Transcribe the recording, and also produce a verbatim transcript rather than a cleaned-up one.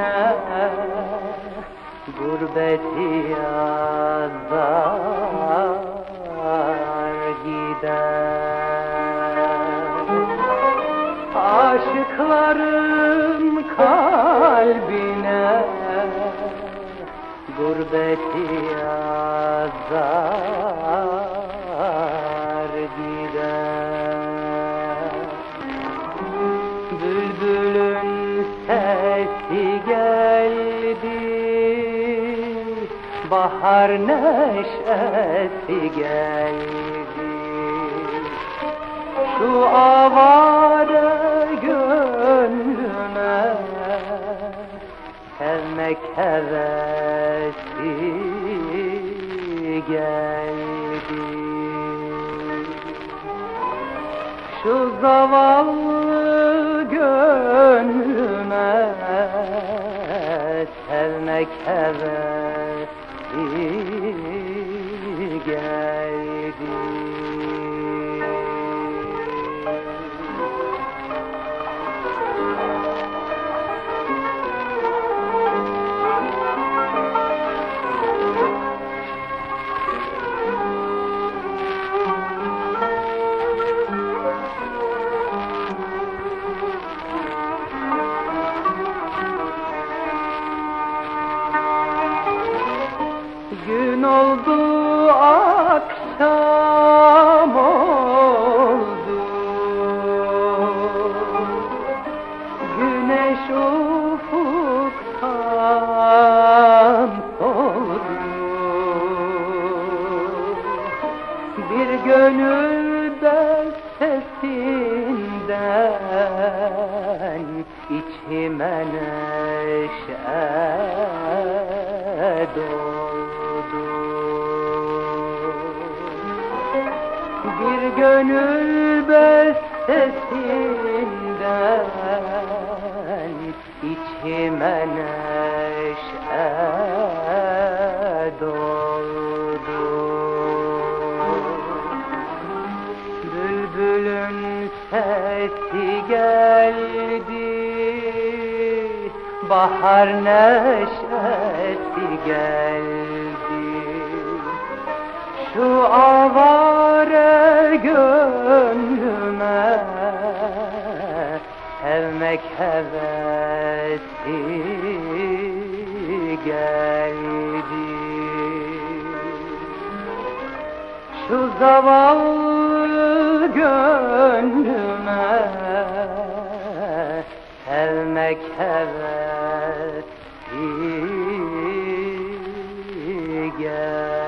gurbeti yazar gider. Aşıkların kalbine gurbeti yazar gider. Bülbülün sesi geldi, bahar neşesi geldi. Şu avare gönlüme sevmek hevesi geldi. Şu zavallı gönlüme sevmek hevesi geldi. Gün oldu, akşam oldu, güneş ufuktan soldu. Bir gönül bestesinden içime neşe doldu. Bir gönül bestesinden içime neşe doldu. Bülbülün sesi geldi, bahar neşesi geldi. Şu avare gönlüme sevmek hevesi geldi. Şu zavallı gönlüme sevmek hevesi geldi.